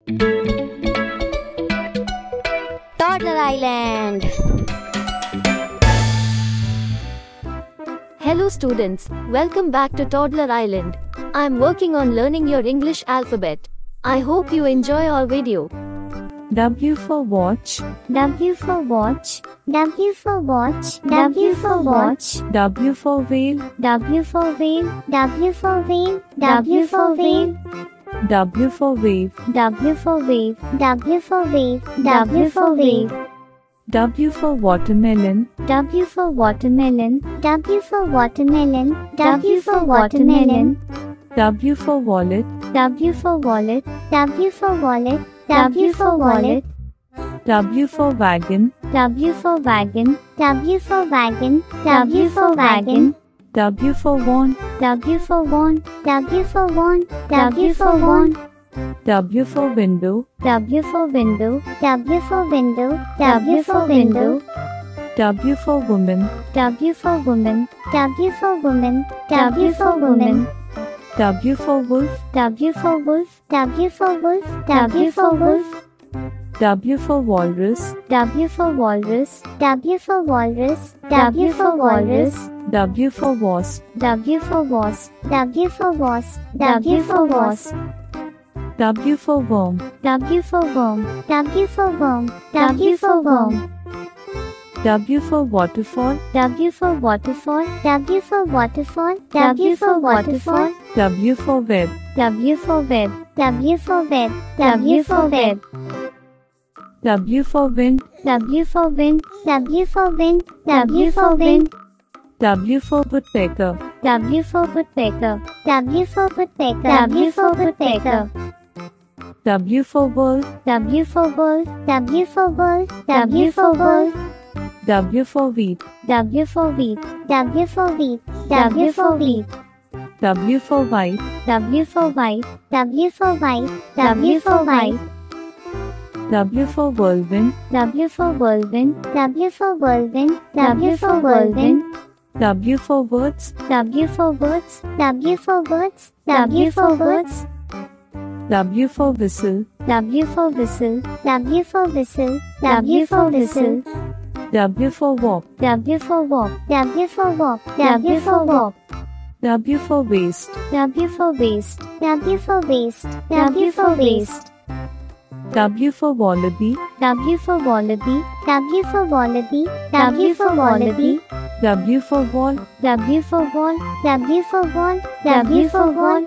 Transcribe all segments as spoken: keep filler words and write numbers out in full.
Toddler Island. Hello students, welcome back to Toddler Island. I am working on learning your English alphabet. I hope you enjoy our video. W for watch. W for watch. W for watch. W for watch. W for whale. W for whale. W for whale. W for whale. W for wave. W for wave. W for wave. W for wave. W for watermelon. W for watermelon. W for watermelon. W for watermelon. W for wallet. W for wallet. W for wallet. W for wallet. W for wagon. W for wagon. W for wagon. W for wagon. W for wand. W for wand. W for wand. W for wand. W for window. W for window. W for window. W for window. W for woman. W for woman. W for woman. W for woman. W for wolf. W for wolf. W for wolf. W for wolf. W for walrus. W for walrus. W for walrus. W for walrus. W for wasp. W for wasp. W for wasp. W for wasp. W for worm. W for worm. W for worm. W for worm. W for waterfall. W for waterfall. W for waterfall. W for waterfall. W for web. W for web. W for web. W for web. W for wind. W for wind. W for wind. W for wind. W for woodpecker. W for woodpecker. W for woodpecker. W for woodpecker. W for world. W for world. W for world. W for world. W for wheat. W for wheat. W for wheat. W for wheat. W for white. W for white. W for white. W for white. W for whirlwind. W for whirlwind. W for whirlwind. W for whirlwind. W for words. W for words. W for words. W for words. W for whistle. W for whistle. W for whistle. W for whistle. W for walk. W for walk. W for walk. W for walk. W for waste. W for waste. W for waste. W for waste. W for wallaby. W for wallaby. W for wallaby. W for wallaby. W for wall. W for wall. W for wall. W for wall.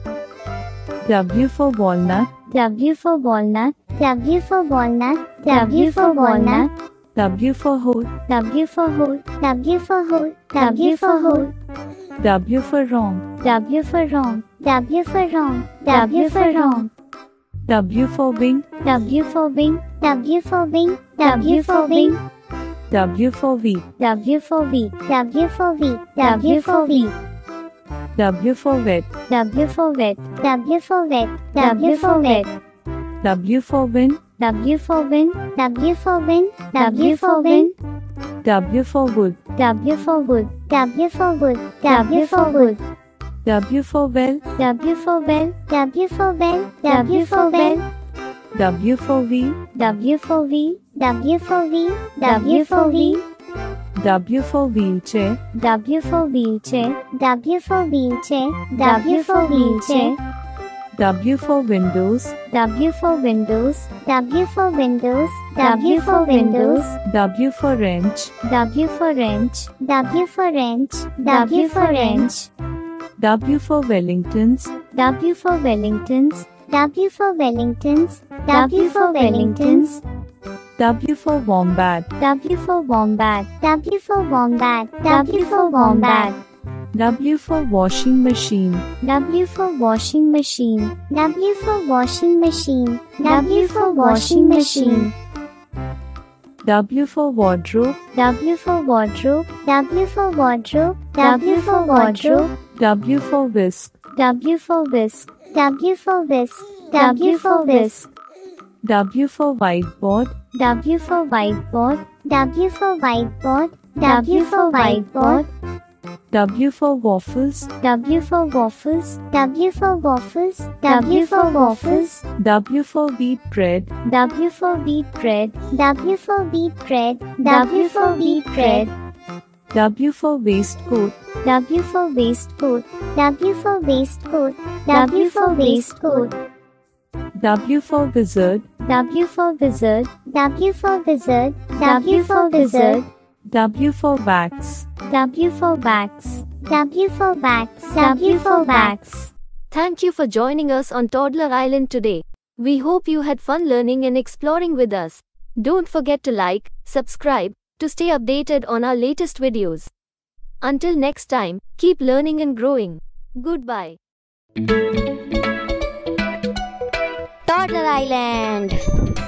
W for walnut. W for walnut. W for walnut. W for walnut. W for hole. W for hole. W for hole. W for hole. W for wrong. W for wrong. W for wrong. W for wrong. W for wing. W for wing. W for wing. W for wing. W for wheat. W for wheat. W for wheat. W for wheat. W for wet. W for wet. W for wet. W for wet. W for win. W for win. W for win. W for win. W for wood. W for wood. W for wood. W for wood. W for well. W for well. W for well. W for well. W for wheel. W for wheel. W for wheel. W for wheel. W for wheelchair. W for wheelchair. W for wheelchair. W for wheelchair. W for windows. W for windows. W for windows. W for windows. W for wrench. W for wrench. W for wrench. W for wrench. W for Wellingtons. W for Wellingtons. W for Wellingtons. W for Wellingtons. W for wombat. W for wombat. W for wombat. W for wombat. W for washing machine. W for washing machine. W for washing machine. W for washing machine. W for wardrobe. W for wardrobe. W for wardrobe. W for wardrobe. W for whisk. W for whisk. W for whisk. W for whisk. W for whiteboard. W for whiteboard. W for whiteboard. W for whiteboard. W for waffles. W for waffles. W for waffles. W for waffles. W for wheat bread. W for wheat bread. W for wheat bread. W for wheat bread. W for waistcoat. W for waistcoat. W for waistcoat. W for waistcoat. W for wizard. W for wizard. W for wizard. W for wizard. W for wax. W for wax. W for wax. W for wax. Thank you for joining us on Toddler Island today. We hope you had fun learning and exploring with us. Don't forget to like, subscribe, to stay updated on our latest videos. Until next time, keep learning and growing. Goodbye. Toddler Island.